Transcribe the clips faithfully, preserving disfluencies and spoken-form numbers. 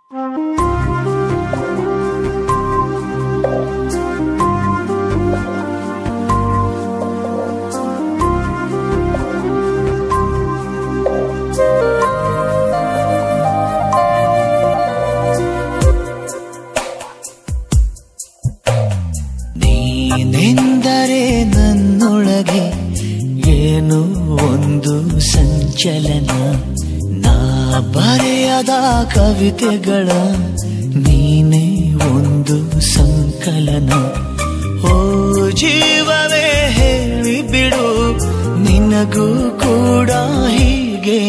ನೀನೆಂದರೆ ನನ್ನೊಳಗೆ ಏನು ಒಂದು ಸಂಚಲನ, ನಾ ಬರೆಯದ ಕವಿತೆಗಳ ನೀನೇ ಒಂದು ಸಂಕಲನ. ಓ ಜೀವವೇ ಹೇಳಿಬಿಡು, ನಿನಗೂ ಕೂಡ ಹೀಗೆ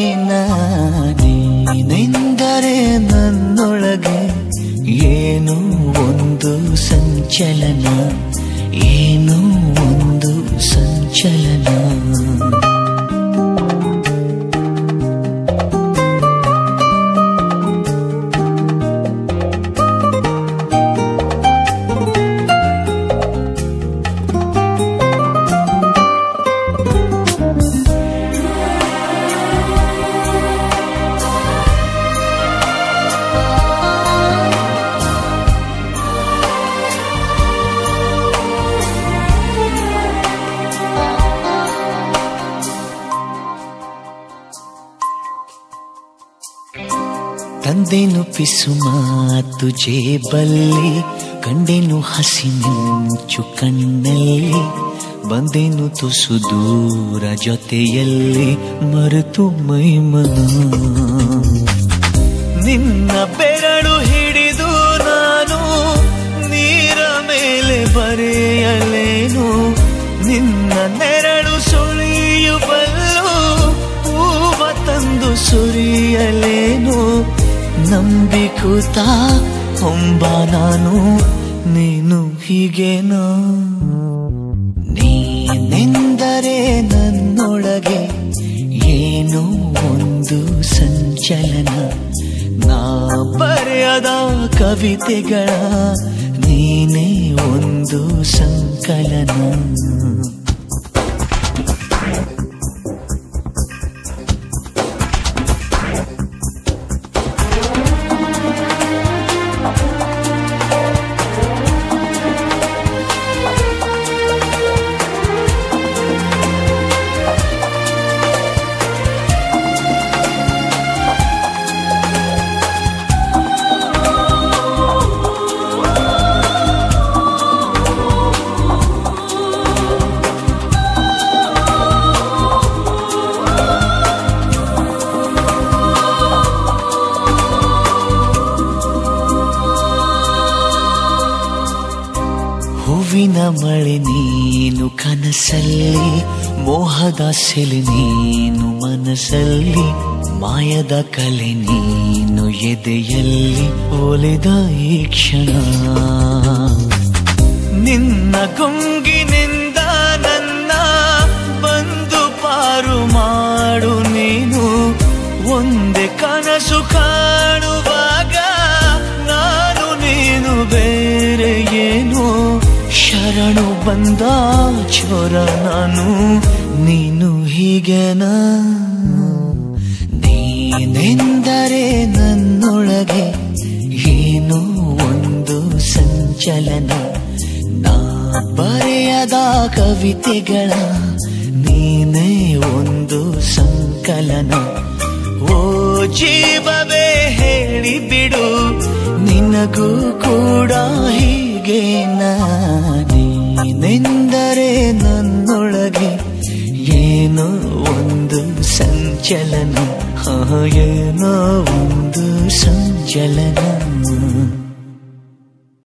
ನೀನೆಂದರೆ ನನ್ನೊಳಗೆ ಏನು ಒಂದು ಸಂಚಲನ, ಏನು ಒಂದು ಸಂಚಲನ. ತಂದೆನು ಪಿಸು ಮಾತು ಜೇಬಲ್ಲಿ, ಕಂಡೆನು ಹಸಿ ಮಿಂಚು ಕಣ್ಣಲ್ಲಿ, ಬಂದೆನು ತುಸು ದೂರ ಜೊತೆಯಲ್ಲಿ ಮರೆತು ಮೈಮನ. ನಿನ್ನ ಬೆರಳು ಹಿಡಿದು ನಾನು ನೀರ ಮೇಲೆ ಬರೆಯಲೇನು, ನಿನ್ನ ನೆರಳು ಸುಳಿಯುವಲ್ಲೂ ಹೂವ ತಂದು ಸುರಿಯಲೇನು. ನಂಬಿಕೂತ ಹೊಂಬ ನಾನು, ನೀನು ಹೀಗೇನೋ. ನೀನೆಂದರೆ ನನ್ನೊಳಗೆ ಏನೋ ಒಂದು ಸಂಚಲನ, ನಾ ಬರೆಯದ ಕವಿತೆಗಳ ನೀನೇ ಒಂದು ಸಂಕಲನ. ಹೂವಿನ ಮಳೆ ನೀನು ಕನಸಲ್ಲಿ, ಮೋಹದ ಸೆಲೆ ನೀನು ಮನಸ್ಸಲ್ಲಿ, ಮಾಯದ ಕಲೆ ನೀನು ಎದೆಯಲ್ಲಿ ಒಲಿದ ಈ ಕ್ಷಣ. ನಿನ್ನ ಗುಂಗಿನಿಂದ ನನ್ನ ಬಂದು ಪಾರು ಮಾಡು ನೀನು, ಒಂದೇ ಕನಸು ಕಾಣುವಾಗ ನಾನು ನೀನು ಬೇರೆ ಏನು. ಶರಣು ಬಂದ ಚೋರ ನಾನು, ನೀನು ಹೀಗೆನಾ. ನೀನೆಂದರೆ ನನ್ನೊಳಗೆ ಏನೋ ಒಂದು ಸಂಚಲನ, ನಾ ಬರೆಯದ ಕವಿತೆಗಳ ನೀನೇ ಒಂದು ಸಂಕಲನ. ಓ ಜೀವವೇ ಹೇಳಿಬಿಡು, ನಿನಗೂ ಕೂಡ ಹೀಗೆ ನೀನೆಂದರೆ ನನ್ನೊಳಗೆ ಏನೋ ಒಂದು ಸಂಚಲನ, ಏನೋ ಒಂದು ಸಂಚಲನ.